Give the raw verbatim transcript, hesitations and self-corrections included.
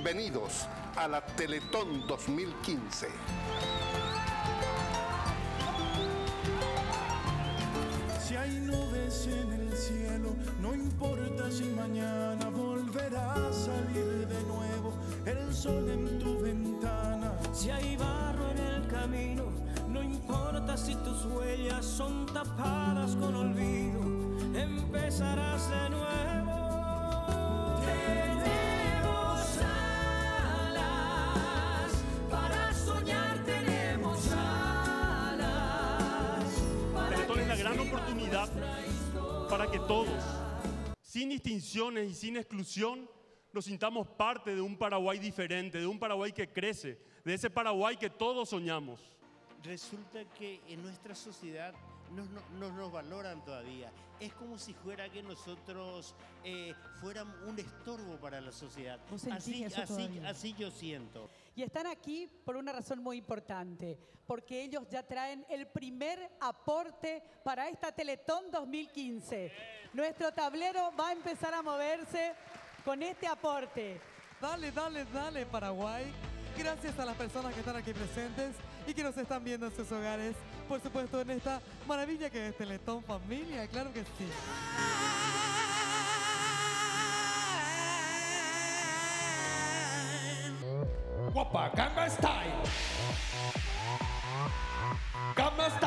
Bienvenidos a la Teletón dos mil quince. Si hay nubes en el cielo, no importa si mañana volverá a salir de nuevo el sol en tu ventana. Si hay barro en el camino, no importa si tus huellas son tapadas con olvido, empezarás de nuevo. Tenemos alas, para soñar tenemos alas. Teletón es la gran oportunidad para que todos, sin distinciones y sin exclusión, nos sintamos parte de un Paraguay diferente, de un Paraguay que crece, de ese Paraguay que todos soñamos. Resulta que en nuestra sociedad no, no, no nos valoran todavía. Es como si fuera que nosotros eh, fuéramos un estorbo para la sociedad. Así, así, así yo siento. Y están aquí por una razón muy importante, porque ellos ya traen el primer aporte para esta Teletón dos mil quince. Nuestro tablero va a empezar a moverse con este aporte. Dale, dale, dale, Paraguay. Gracias a las personas que están aquí presentes y que nos están viendo en sus hogares. Por supuesto, en esta maravilla que es Teletón Familia, claro que sí. Guapa, Gangnam Style. Gangnam Style.